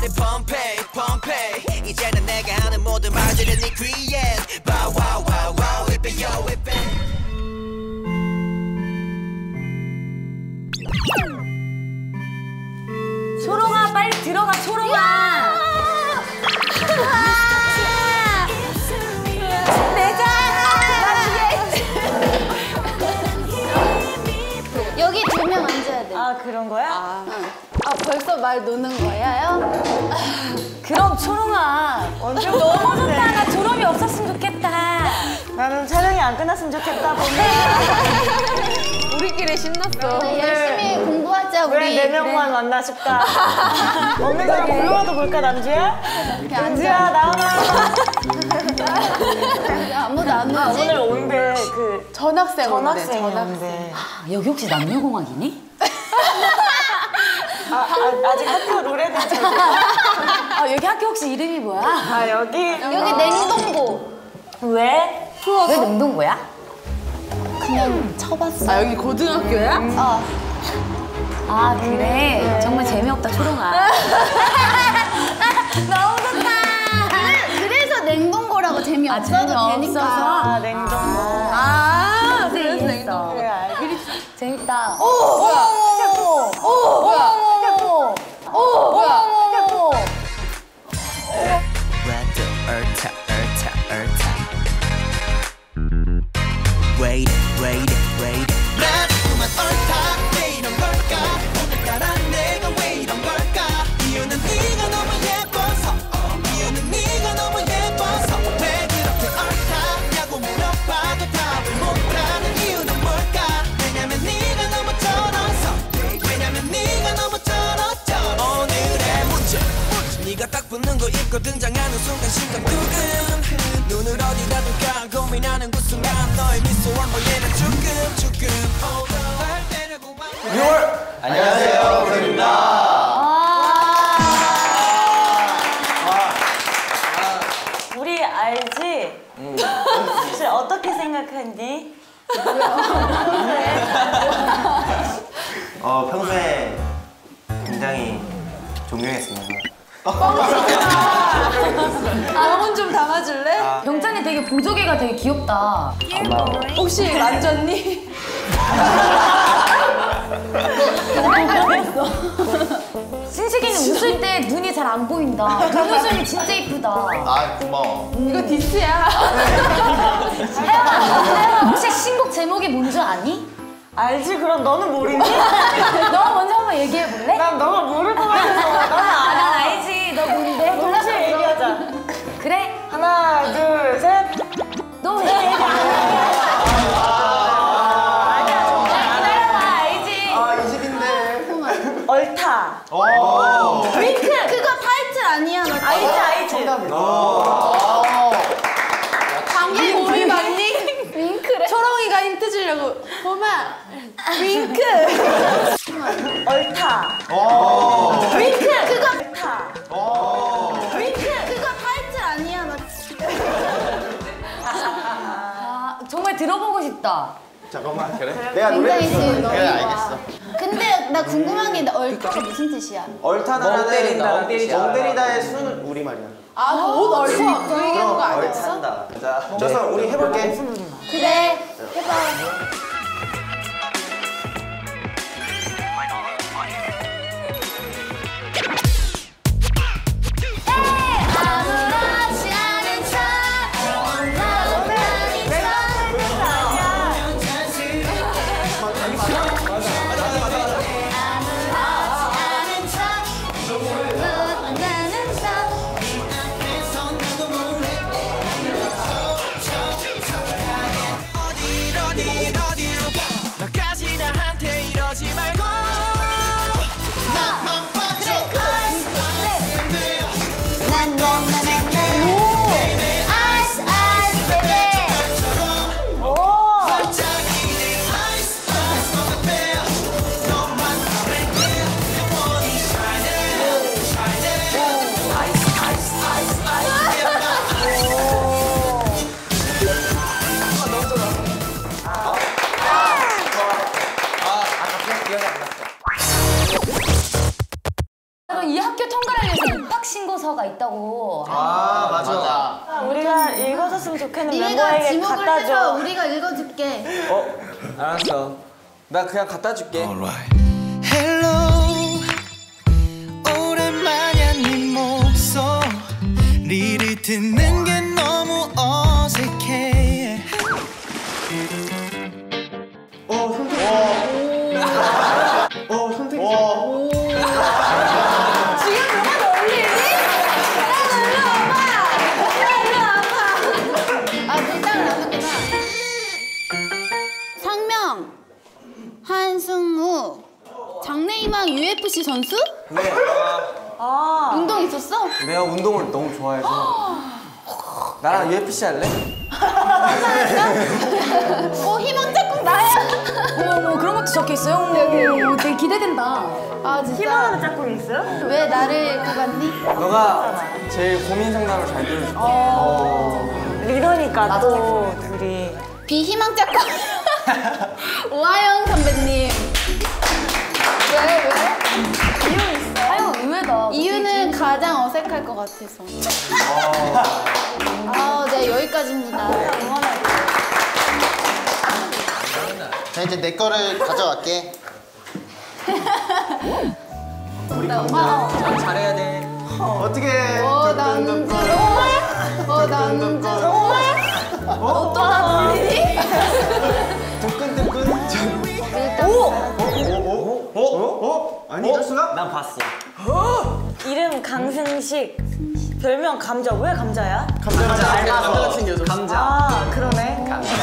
가슴이 펌페이 이제는 내가 하는 모든 말들은 네 귀에 와와와와 whip it yo whip it. 초롱아 빨리 들어가 초롱아. 여기 2명 앉아야 돼. 아 그런 거야? 아 벌써 말 노는 거예요? 그럼 초롱아 언제 너무 좋다. 나 졸업이 없었으면 좋겠다. 나는 촬영이 안 끝났으면 좋겠다. 우리끼리 신났어. 네, 열심히 공부하자 우리. 왜 4명만 만나 싶다. 없는 사람 불러와도 볼까 남주야? 남주야 나와. 아무도 안 오지? 오늘 온대 그 전학생 전학생인데. 여기 혹시 남녀공학이니? 아직 학교 룰에도 여기 학교 혹시 이름이 뭐야? 여기 냉동고. 왜? 왜 냉동고야? 그냥 쳐봤어. 여기 고등학교야? 아 그래? 정말 재미없다 초롱아. 너무 좋다. 그래서 냉동고라고 재미없어도 되니까. 냉동고. 그래서 냉동고. 그래 알지. 재밌다. 뭐야? Wait 나 자꾸만 옳다 왜 이런 걸까 오늘따라 내가 왜 이런 걸까 이유는 네가 너무 예뻐서 이유는 네가 너무 예뻐서 왜 그렇게 옳다냐고 물어봐도 답을 못하는 이유는 뭘까 왜냐면 네가 너무 쩔어서 왜냐면 네가 너무 쩔었죠 오늘의 문제 네가 딱 붙는 거 입고 등장하는 순간 심장 두근 눈을 어디다 둘까 고민하는 그 순간 너의 미소 한 번에는 조금 6월 안녕하세요 우리입니다. 우리 알지? 사실 어떻게 생각하니? 평소에 굉장히 존경했습니다. 영혼 좀 담아줄래? 병찬이 되게 보조개가 되게 귀엽다. 혹시 만졌니? 신식이는 웃을 때 눈이 잘 안 보인다. 눈웃음이 진짜 이쁘다. 아 고마워. 이거 디스야. 혜영아 혹시 신곡 제목이 뭔지 아니? 알지? 그럼 너는 모르니? 너 먼저 한번 얘기해 볼래? 난 너가 모를 것 같아서 너는 난 알지. 너 뭔데? 동시에 얘기하자. 그래? 하나 둘 셋. 너 왜 얘기 안 해? 기다려봐 알지? 이 집인데. 얼타. 윙크. 그거 타이틀 아니야? 아이즈. 방금 우리 맞니? 윙크래. 초롱이가 힌트 주려고. 봄아. 윙크. 얼타. 윙크. 그거 얼타. 윙크. 그거 타이틀 아니야? 정말 들어보고 싶다. 잠깐만 그래? 내가 노래 굉장히 지금 너무 그래 알겠어. 근데 나 궁금한 게 있는데 얼타가 무슨 뜻이야? 얼타다라는 멍 때린다. 멍때리다의 순 우리말이야. 옷 얼어. 그 얘기하는 거 아니었어? 얼탄다. 자, 저서 우리 해볼게. 그래. 해봐. 아무렇지 않은 척 어디 좋겠는 네가 멤버에게 지목을 갖다 해서 줘. 우리가 읽어줄게. 알았어. 나 그냥 갖다 줄게. Hello 오랜만이야 네 목소리를 듣는 게 너무 어색해 선택. 아, 밀당을 안 했구나. 상명, 한승우, 장래희망 UFC 선수? 네. 운동 있었어? 내가 운동을 너무 좋아해서. 나랑 UFC 할래? 희망 짝꿍 나야. 어머 그런 것도 적혀 있어요? 어머 되게 기대된다. 아, 진짜? 희망하는 짝꿍이 있어요? 왜 나를 꼽았니? 너가 제일 고민 상담을 잘 들어줄게. 리더니까 또 둘이. 비희망 짝꿍. 오하영 선배님. 왜? 아유 의외다. 이유는 가장 어색할 것 같아서. 네, 여기까지입니다. 자 이제 내 거를 가져갈게. 잘해야 돼. 어떻게? 남주 남주 또 나돌리니? 뜨끈뜨끈. 아니 철수가? 난 봤어. 이름 강승식. 별명 감자. 왜 감자야? 감자가 챙겨줘. 감자. 아 그러네.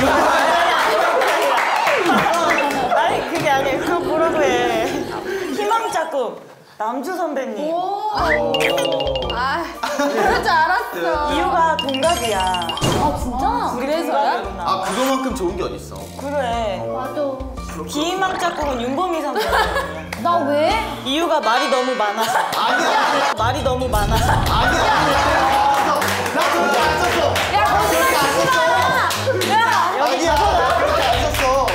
아니 그게 아니에요. 그거 뭐라고 해. 희망 짝꿍. 남주 선배님. 아, 그럴 줄 알았어. 이유가 동갑이야. 아 진짜? 그래서야? 아 그거만큼 좋은 게 어딨어? 그래. 맞아. 비희망 짝꿍은 윤범이 선배님. 나 왜? 이유가 말이 너무 많아서. 아니야. 말이 너무 많아서. 아니야. 나 그렇게 안 썼어. 야 거짓말 하지 마. 아니야. 나 그렇게 안 썼어.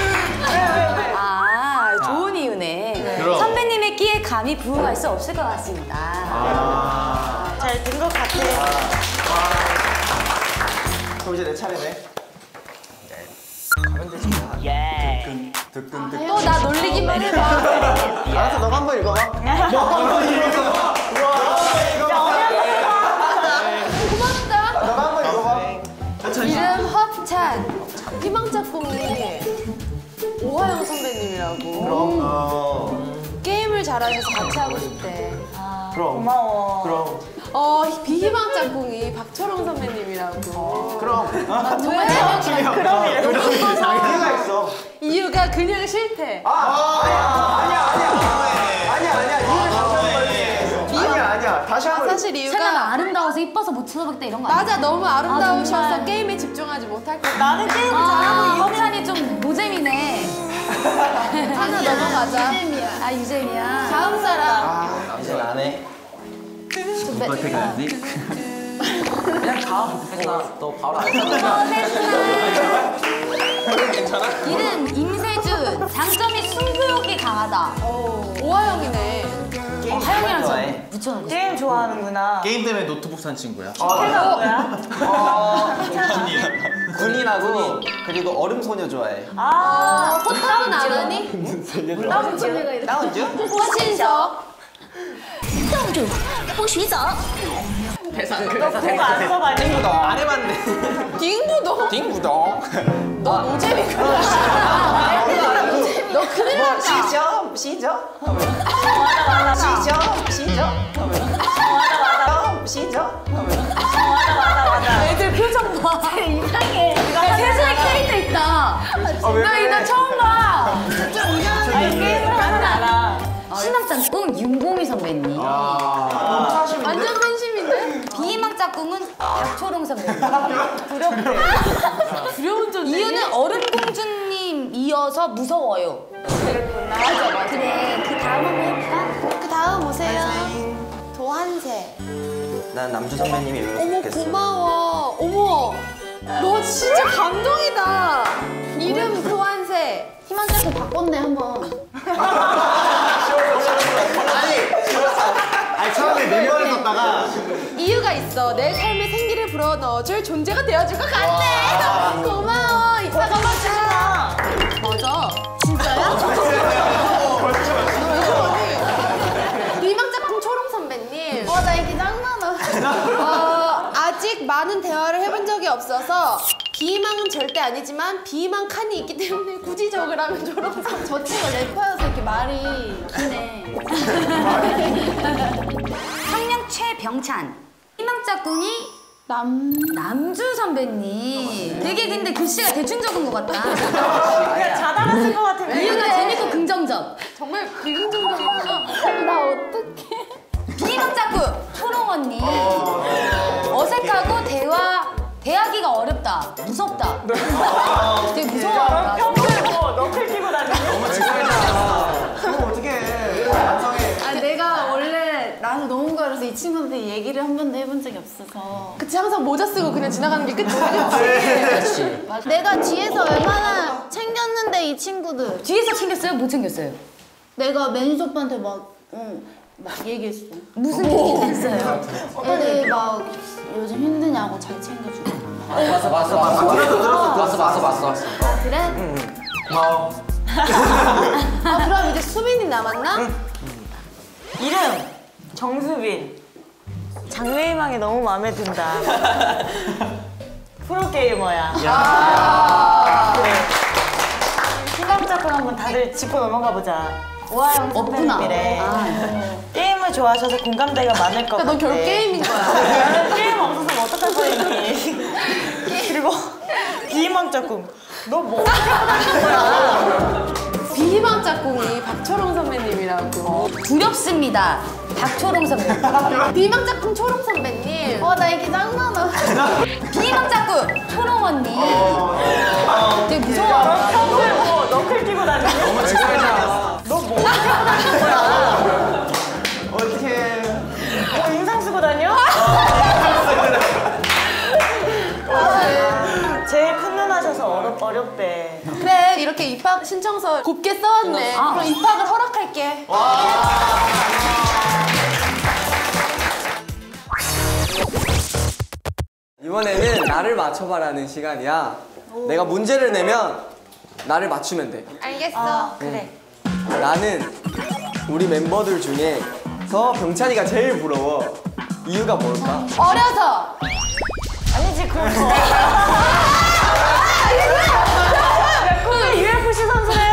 아 좋은 이유네. 그럼. 선배님의 끼에 감히 부응할 수 없을 것 같습니다. 잘 된 것 같아. 그럼 이제 내 차례네. 또 나 놀리기만 해봐. 알았어, 너가 한번 읽어봐. 고맙다. 너가 한번 읽어봐. 이름 허찬. 희망 짝꿍이 오하영 선배님이라고. 게임을 잘하셔서 같이 하고 싶대. 그럼. 고마워. 그럼. 비희망 짝꿍이 박철웅 선배님이라고. 그럼. 왜? 이유가 있어. 이유가 그냥 싫대. 아니야. 다시 한번. 사실 세나가 이유가 아름다워서 이뻐서 못 쳐다보겠다 이런 거 아니야? 맞아, 너무 아름다우셔서 정말. 게임에 집중하지 못할 것 같아. 나는 게임을 잘하고 아 이거 허찬이 좀 노잼이네. 하나 넘어가자. 아 유잼이야. 다음 사람. 이제 안 해. 너 바로 안 이름 임세준. 장점이 승부욕이 강하다. 오하영이네. 하영이랑 좋아해. 좀 묻혀놓고 싶어. 게임 좋아하는구나. 게임 때문에 노트북 산 친구야. 태가 뭐야? 군인하고 그리고 얼음 소녀 좋아해. 포탑은 안 하니? 나온주? 호신석. 너 그거 안 써봤니? 안 해봤네. 딩부동. 딩부동. 너 노잼이구나. 너 큰일 났다. 시죠? 시죠? 애들 표정 봐. 이상해. 야 세상에 캐릭터 있다. 나 이거 처음 봐. 아니 게임을 하는 알아. 신앙 짝꿍 윤봉희 선배님. 완전 팬심인데? 비희망 짝꿍은 박초롱 선배님. 두려운 존재. 이유는 얼음공주님 이어서 무서워요. 맞아. 그래. 그 다음 한번 해볼까? 그 다음 오세요. 도한세. 난 남주 선배님이 읽었으면 어머, 좋겠어. 고마워. 어머, 너 진짜 감동이다. 이름 도한세. 희망 짝꿍 바꿨네, 한번. 아니 처음에 내 말을 썼다가 이유가 있어. 내 삶에 생기를 불어넣어 넣어줄 존재가 되어줄 것 같네. 고마워. 이따가 맞아. 맞아. 진짜야? 비망작품 초롱 선배님. 나 인기 짱 많아. 아직 많은 대화를 해본 적이 없어서 비망은 절대 아니지만 비망 칸이 있기 때문에 굳이 적으라면 초롱 선배. 저 친구 래퍼여서 이렇게 말이 기네. 학년 최병찬. 희망짝꿍이 남주 선배님. 되게 근데 글씨가 대충 적은 것 같다. 그냥 자다가 쓴 것 같은데. 이유가 재밌고 긍정적. 정말 비긍정적이구나. 나 어떡해. 희망짝꿍 초롱 언니. 어색하고 대하기가 어렵다. 무섭다. 되게 무서워한다. 평소에 뭐 너클 끼고 다니는 그럼 어떻게 해? 완성해. 아 내가 원래 나한테 너무 가려서 이 친구한테 얘기를 한 번도 해본 적이 없어서. 그치 항상 모자 쓰고 그냥 지나가는 게 끝이야. 그치? 내가 뒤에서 얼마나 챙겼는데 이 친구들. 뒤에서 챙겼어요? 못 챙겼어요? 내가 매니저 오빠한테 막 얘기했어. 무슨 얘기 했어요? 애들 막 요즘 힘드냐고 잘 챙겨주고. 봤어. 그래? 고마워. 그럼 이제 수빈이 남았나? 이름 정수빈. 장래희망이 너무 마음에 든다. 프로게이머야. 그래. 희망작품 한번 다들 짚고 넘어가 보자. 오하영 선배님이래. 게임을 좋아하셔서 공감대가 많을 것 같아. 넌 결국 게임인 거야. 나는 게임 없어서 어떡할 뻔했니. 그리고 비희망작품. 너 뭐 어떻게 하는 거야? 비희망 짝꿍이 박초롱 선배님이라고. 두렵습니다. 박초롱 선배님. 비희망 짝꿍 초롱 선배님. 나 인기 짱 많아. 희망짝꿍 초롱 언니. 되게 무서워한다. 평소에 뭐 너클 끼고 다니는 너 뭐 어떻게 하는 거야? 어떻게 해? 뭐 인상 쓰고 다녀? 제일 큰 눈 하셔서 어렵대. 그래 이렇게 입학 신청서 곱게 써왔네. 그럼 입학을 허락할게. 이번에는 나를 맞춰봐라는 시간이야. 내가 문제를 내면 나를 맞추면 돼. 알겠어. 그래. 나는 우리 멤버들 중에서 병찬이가 제일 부러워. 이유가 뭘까? 어려서. 아니지 그거. 그거 UFC 선수래.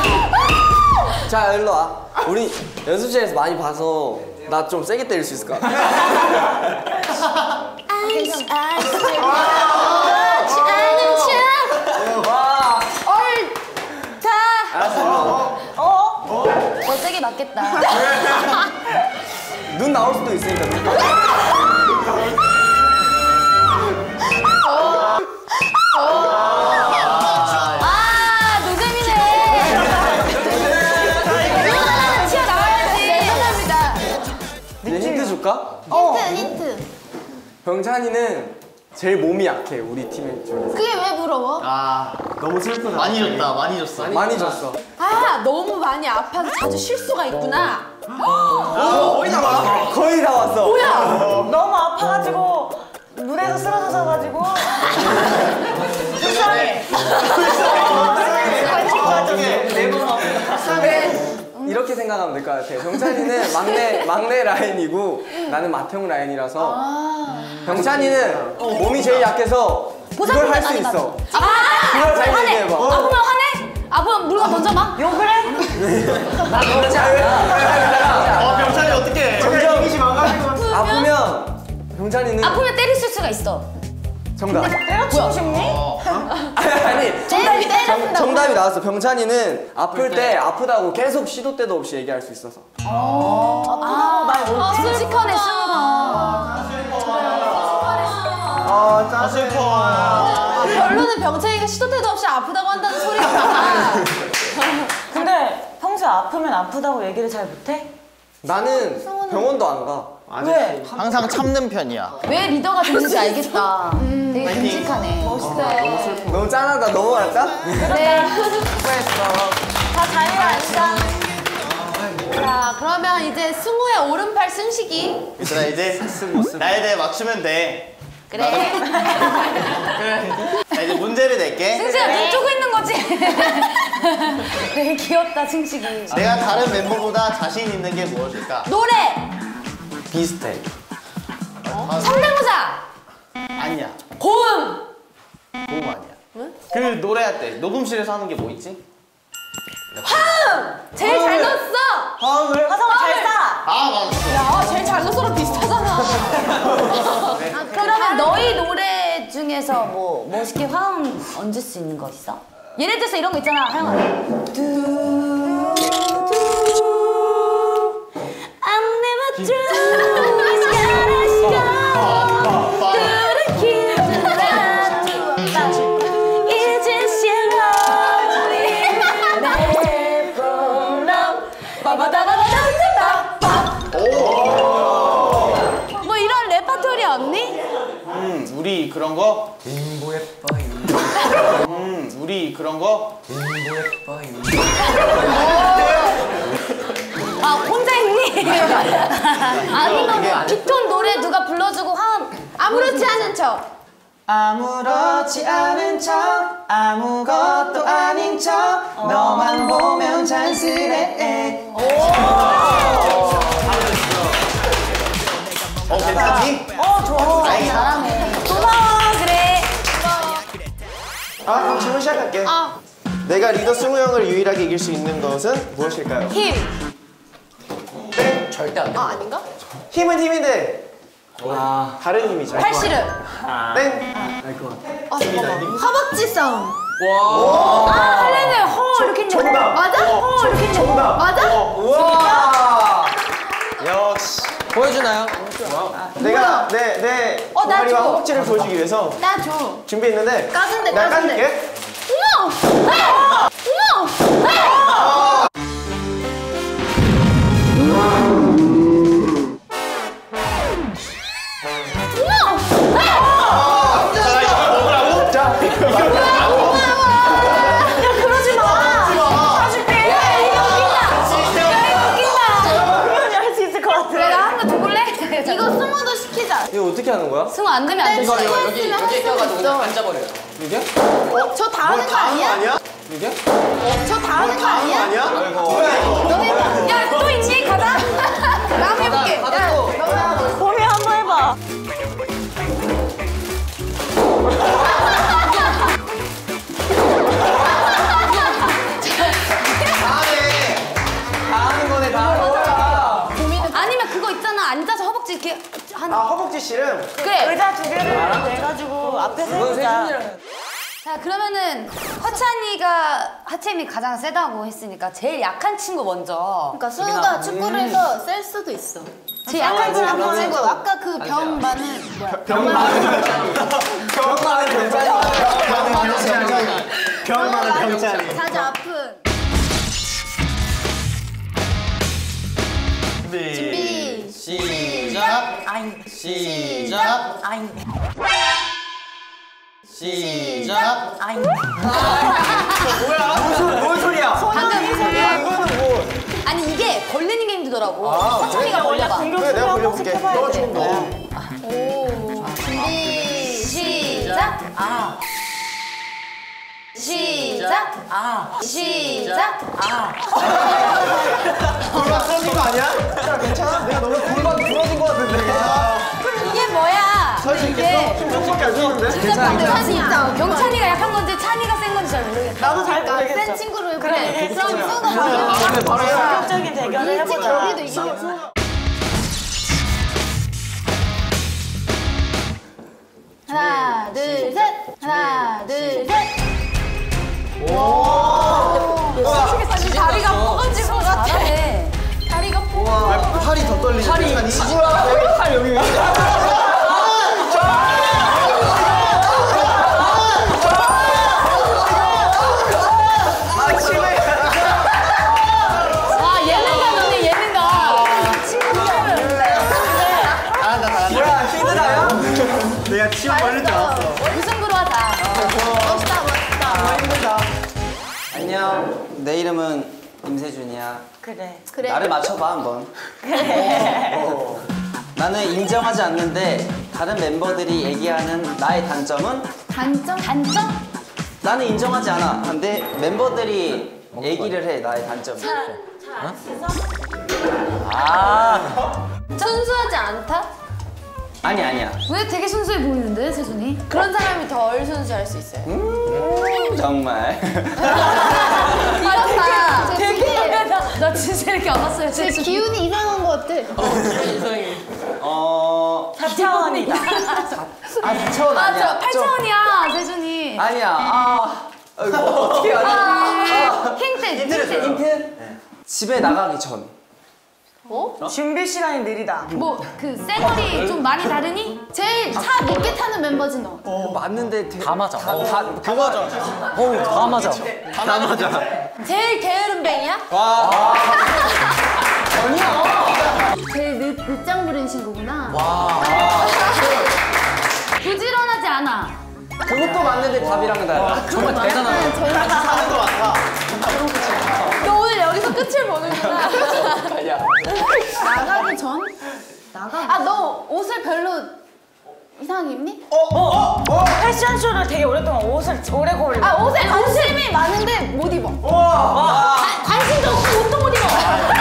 자, 일로 와. 우리 연습실에서 많이 봐서 나 좀 세게 때릴 수 있을 것 같아. 더 세게 맞겠다. 눈 나올 수도 있으니까. 노잼이네. 누나 튀어나와야지. 이제 힌트 줄까? 힌트. 병찬이는 제일 몸이 약해, 우리 팀 중에서. 그게 왜 부러워? 너무 슬프다. 많이 줬다. 많이 줬어. 많이 줬어. 너무 많이 아파서 자주 쉴 수가 있구나. 거의 다 왔어. 너무 아파가지고 물에서 쓰러져가지고 불쌍해. 이렇게 생각하면 될 것 같아. 병찬이는 막내 라인이고 나는 맏형 라인이라서 병찬이는 몸이 제일 약해서 이걸 할 수 있어. 그걸 잘 얘기해봐. 아프면 화내? 아프면 물건 던져봐. 욕을 해? 병찬이 어떻게? 점점 이미지 망가지고. 아프면 병찬이는 아프면 때릴 수가 있어. 정답. 때려치고 싶니? 아니 정답이 나왔어. 병찬이는 아플 때 아프다고 계속 시도 때도 없이 얘기할 수 있어서. 말 못해? 솔직하네 아 슬퍼. 결론은 병찬이가 시도 때도 없이 아프다고 한다는 소리구나. 근데 평소에 아프면 아프다고 얘기를 잘 못해? 나는 병원도 안 가. 왜? 항상 참는 편이야. 왜 리더가 되는지 알겠다. 되게 듬직하네. 너무 짠하다. 넘어갈까? 네. 다 자유로 앉아. 자, 그러면 이제 승우의 오른팔 순식이. 얘들아 이제 나에 대해 맞추면 돼. 그래. 자, 이제 문제를 낼게. 승식아 눈 뜨고 있는 거지? 되게 귀엽다 승식이. 내가 다른 멤버보다 자신 있는 게 무엇일까? 노래. 비슷해. 성대모사. 아니야. 고음. 그거 아니야. 그 노래할 때 녹음실에서 하는 게 뭐 있지? 제일 잘 넣었어. 화음을 화성을 잘 쏴. 아 맞았어. 아, 제일 잘 넣어서랑 비슷하잖아. 그러면 너희 노래 중에서 뭐 멋있게 화음 얹을 수 있는 거 있어? 예를 들어서 이런 거 있잖아, 하영아. I'm never through. It's gotta go. 이제 뭐 이런 레파토리 없니? 우리 그런 거. 우리 그런 거. 아 혼자 있니? 아니면 빅톤 노래 누가 불러주고 화음 아무렇지 않은 척. 아무렇지 않은 척 아무것도 아닌 척 너만 보면 잔스레. 괜찮니? 좋아. 잘하네. 고마워 그래. 아, 그럼 질문 시작할게. 내가 리더 승우 형을 유일하게 이길 수 있는 것은 무엇일까요? 힘. 땡. 절대 안 돼. 아, 아닌가? 힘은 힘인데 다른 힘이죠. 팔씨름. 땡. 아, 잠깐만. 허벅지 싸움. 아 할래네. 허 이렇게 있는 거. 정답. 맞아? 허 이렇게 있는 거. 정답. 맞아? 우와. 역시. 보여주나요? 내가 내 나 동아리와 줘. 허벅지를 보여주기 위해서 나 줘. 준비했는데 까준대, 내가 까준대. 까줄게. 어머. 어머. 자, 이거 그러지 마. 사줄게. 분명히 할 수 있을 것 같아. 내가 한 번 더 볼래? 이거 승우도 시키자. 이거 어떻게 하는 거야? 승우 안 되면 안 되지. 여기 껴가지고 그냥 앉아버려요. 이게? 저 다 하는 거 아니야? 아니야? 이게? 저 다 하는 거 아니야? 아니야? 뭐야 이거? 야 또 있니? 가자. 나 한번 해볼게. 봄이 한번 해봐. 다 하는 거네, 다 하는 거야. 아니면 그거 있잖아. 앉아서 허벅지 이렇게 하는. 아, 허벅지 씨름. 그래. 의자 두 개를 내가지고 앞에서 해보자. 자 그러면은 화찬이가 하체 힘이 가장 세다고 했으니까 제일 약한 친구 먼저. 그러니까 승우가 축구를 해서 셀 수도 있어. 제일 약한 친구 한번 친구 해줘. 아까 그 병 많은 뭐야? 병 많은 병찬이. 자주 아픈. 준비. 시작. 시작. 시작. 뭔 소리야? 방금 이거는 뭐? 아니 이게 걸리는 게 힘들더라고. 아, 화찬이가 걸려봐. 그래, 내가 걸려볼게. 너가 좀 더. 준비 시작. 시작. 시작. 골반 부러진 거 아니야? 야, 괜찮아? 내가 너무 골반 부러진 거 같은데. 이게 뭐야? 살수 있겠어? 심정밖에 안 주는데? 괜찮아. 경찬이가 약한 건지 찬이가 센 건지 잘 모르겠다. 나도 잘 모르겠어. 센 친구를 그래. 그럼 승우가 가면 바로 해. 본격적인 대결을 일찍 해보자. 여기도 이기겠어. 하나, 둘, 셋. 하나, 둘, 셋. 다리가 뻐가지고 같아. 다리가 뻐. 팔이 더 떨리네. 팔이. 팔 여기. 아 예능가 너네 예능가. 뭐야, 힘드나요? 내가 치워 버릴 줄 알았어. 무승부로 하자. 멋있다, 멋있다. 힘들다. 안녕. 내 이름은 임세준이야. 그래. 그래. 나를 맞춰봐 한번. 나는 인정하지 않는데 다른 멤버들이 얘기하는 나의 단점은? 단점? 단점? 나는 인정하지 않아. 근데 멤버들이 얘기를 해, 나의 단점. 순수하지 않다? 아니야. 왜 되게 순수해 보이는데 세준이? 그런 사람이 덜 순수할 수 있어요. 정말. 이렇다. 되게 나 진짜 이렇게 안 봤어요. 제 세준이. 기운이 이상한 것 같아. 이상해. 4차원이다. 4차원 아, 아니야. 저 8차원이야 세준이. 아니야. 이거 어떻게 하냐. 힌트. 집에 나가기 전. 준비 시간이 느리다. 뭐 그 쌩얼이 좀 많이 다르니? 제일 차 늦게 타는 메모지 너. 맞는데 다 맞아. 다 맞아. 다 맞아. 다 맞아. 제일 게으름뱅이야? 제일 늦장 부리신 거구나. 부지런하지 않아. 그것도 맞는데 답이랑 달라. 정말 대단하다. 사는 거 많다. 너 오늘 여기서 끝을 보는구나. 아니야. 나가기 전? 아, 너 옷을 별로 이상하게 입니? 패션쇼를 되게 오랫동안 옷을 오래 고르고. 아, 옷에 관심이 많은데 못 입어. 관심도 없고 옷도 못 입어.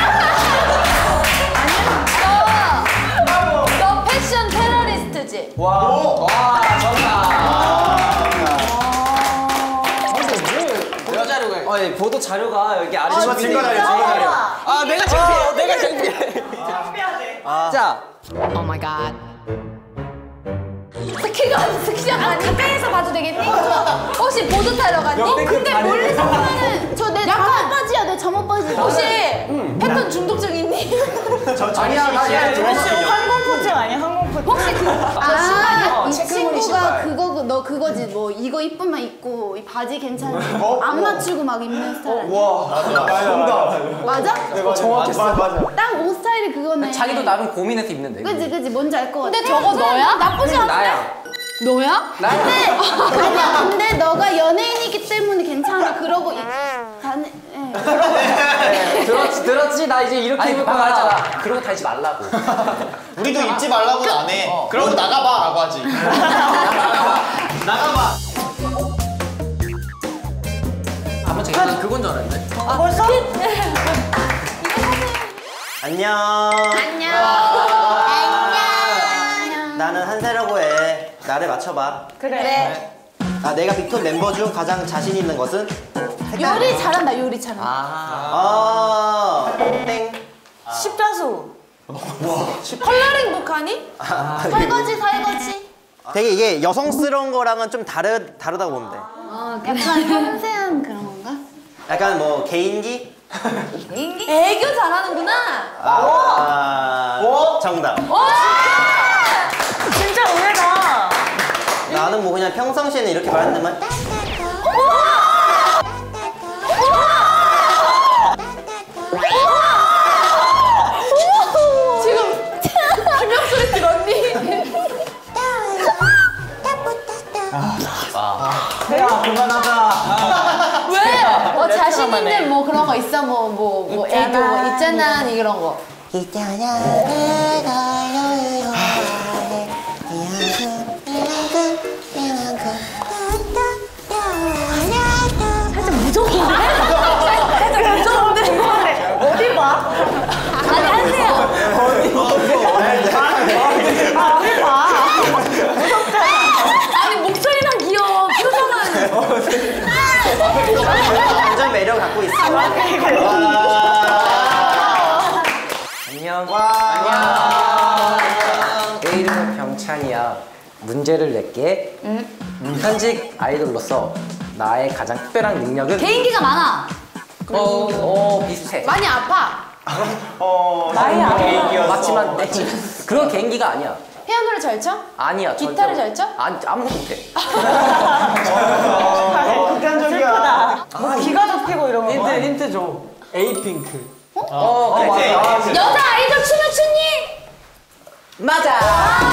너 패션 테러리스트지? 내가 자료가. 아니 보도 자료가 여기 아래 증거 자료, 증거 자료. 아 내가 창피해. 내가 창피해. 자. 스키가 가까이서 봐도 되겠니? 혹시 보드 타러 갔니? 근데 멀리서 보면은 저내 잠옷 바지야, 내 잠옷 바지. 혹시 패턴 중독증 있니? 아니야 나 항공포증 아니야? 항공포증. 혹시 이 체크무늬 친구가 신발. 그거 너 그거지 뭐 이거 이쁘면 입고 이 바지 괜찮은데 안 맞추고 막 입는 스타일 아니야? 맞아? 정확했어. 맞아. 딱 옷 스타일이 그거네. 자기도 나름 고민해서 입는데. 그지 뭔지 알 것 같아. 근데 저거 너야? 나쁘지 않은데? 나야. 너야? 나야. 아니야 근데 너가 연예인이기 때문에 괜찮아. 그러고 들었지 나 이제 이렇게 아니 입을 그거 거야. 말하잖아. 그런 거 달지 말라고. 우리도 입지 말라고는 안 해. 그러고 나가봐라고 하지. 나가봐. 한번 제가 그건 줄 알았는데. 벌써? 안녕. 나는 한세라고 해. 나를 맞춰봐. 그래. 아, 내가 빅톤 멤버 중 가장 자신 있는 것은? 요리 잘한다. 요리 잘한다. 땡. 십자수. 컬러링 북하니? 설거지. 되게 이게 여성스러운 거랑은 좀 다르다고 보면 돼. 약간 섬세한 그런 건가? 약간 뭐 개인기? 애교 잘하는구나. 정답. 진짜 의외다. 나는 뭐 그냥 평상시에는 이렇게 말하는데만 지금 김영 소리 들었니? 야 그만하자. 왜? 자신 있는 뭐 그런 거 있어? 뭐 애교 뭐 있잖아 이런 거. 살짝 무서운데? 어디 봐? 아니 하세요. 어디 봐? 아니 목소리만 귀여워. 표정은. 완전 매력을 갖고 있어. 안녕. 안녕. 내 이름은 병찬이야. 문제를 낼게. 현직 아이돌로서 나의 가장 특별한 능력은? 개인기가 많아. 비슷해. 많이 아파. 많이 알아. 맞지만 그건 개인기가 아니야. 피아노를 잘 쳐? 아니야. 기타를 잘 쳐? 아니 아무것도 못해. 슬프다. 뭐 기가 접히고 이런 거. 힌트 줘. 에이핑크. 그래. 여자 아이돌 춤을 추니? 맞아.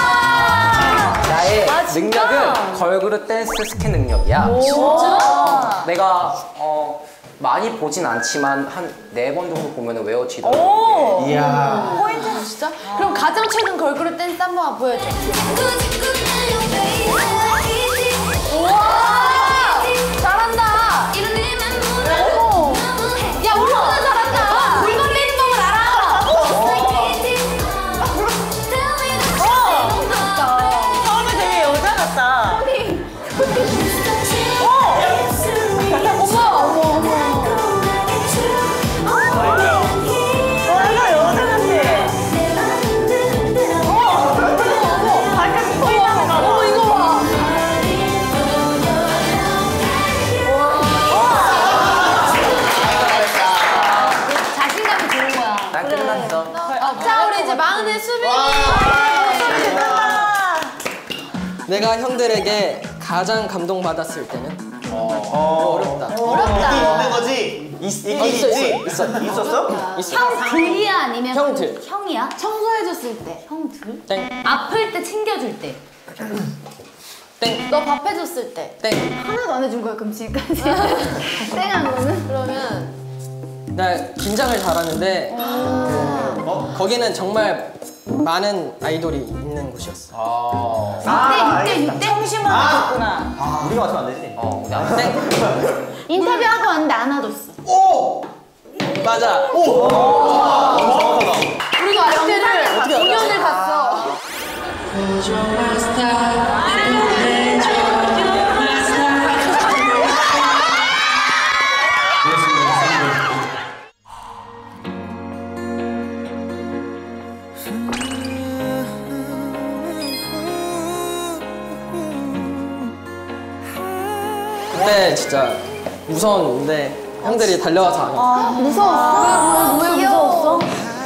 나의 능력은 걸그룹 댄스 스킨 능력이야. 진짜? 내가 많이 보진 않지만 한 4번 정도 보면 외워지더라고요. 이야. 포인트는 진짜? 그럼 가장 최근 걸그룹 댄스 한번 보여줘. 우와! 잘한다! 오. 야, 우리보다 잘한다! 물건 빼는 법을 알아. 처음에 되게 여자 같다. 내가 여자 같아. 발끝이 보이는 거 봐. 이거 봐! 자신감이 좋은 거야. 난 끝났어. 자, 우리 이제 막내 수빈이! 내가 형들에게 가장 감동받았을 때는? 어렵다. 있는 거지? 있긴 있지? 있었어? 형들이야 아니면 형들. 형이야? 청소해줬을 때. 형들? 땡. 아플 때 챙겨줄 때. 땡. 너 밥 해줬을 때. 땡. 하나도 안 해준 거야, 그럼 지금까지. 땡한 거는? 그러면 나 긴장을 잘하는데 거기는 정말 많은 아이돌이 있는 곳이었어. 이때 청심환 했구나. 우리가 맞추면 안 되지? 땡. 인터뷰하고 왔는데 안 와줬어. 맞아. 우리도 아이들을 공연을 갔어. 그때 진짜 무서웠는데 형들이 달려와서 안 와. 무서웠어? 왜 무서웠어?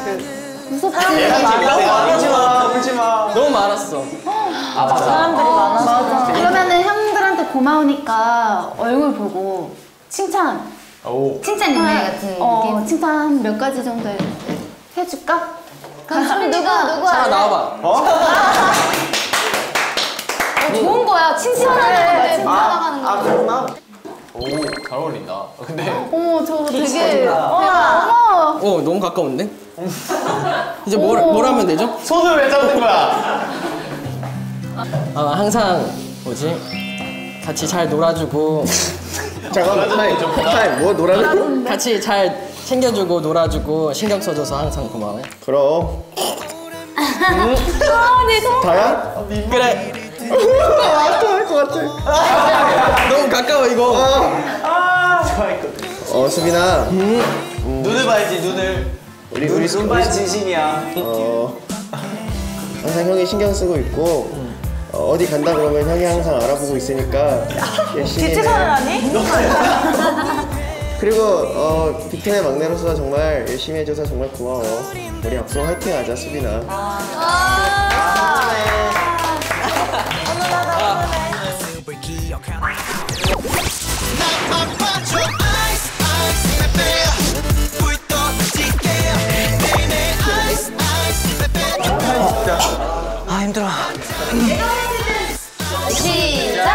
울지 마. 너무 많았어. 사람들이 많아서. 그러면은 형들한테 고마우니까 얼굴 보고 칭찬. 칭찬 유명 같은 느낌. 칭찬 몇 가지 정도 해줄까? 그럼 누구 자, 나와봐. 좋은 거야. 칭찬하는 칭찬하는 거. 그렇구나. 오, 잘 어울린다. 근데 어머 저거 되게 어머. 너무 가까운데? 이제 뭘 하면 되죠? 손을 왜 잡는 거야? 항상 뭐지? 같이 잘 놀아주고 잠깐만, 타임. 뭐 노라는? 같이 잘 챙겨주고 놀아주고 신경 써줘서 항상 고마워요. 그럼. 다야? 그래. 할것 같아. 너무 가까워 이거. 수빈아. 눈을 봐야지, 눈을. 우리 눈발 진심이야. 항상 형이 신경 쓰고 있고 어디 간다 그러면 형이 항상 알아보고 있으니까 열심히 뒷지선을 해. 하니? 그리고 빅텐의 막내로서 정말 열심히 해줘서 정말 고마워. 우리 앞으로 화이팅 하자, 수빈아. 힘들어. 시작.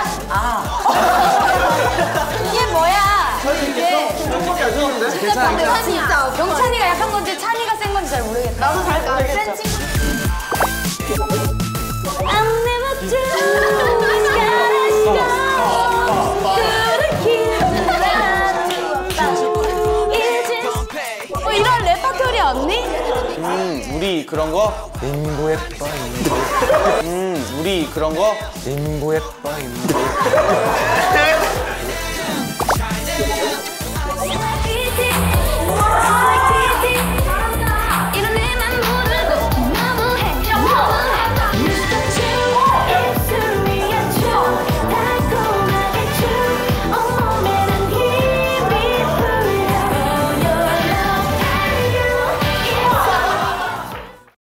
이게 뭐야? 괜찮아. 진짜 명찬이가 약한 건지 찬이가 센 건지 잘 모르겠다. 나도 잘 모르겠어. 센 친구. I'm never true. 이런 레퍼토리 언니? 우리 그런 거? 우리 그런 거? 인고의 빵.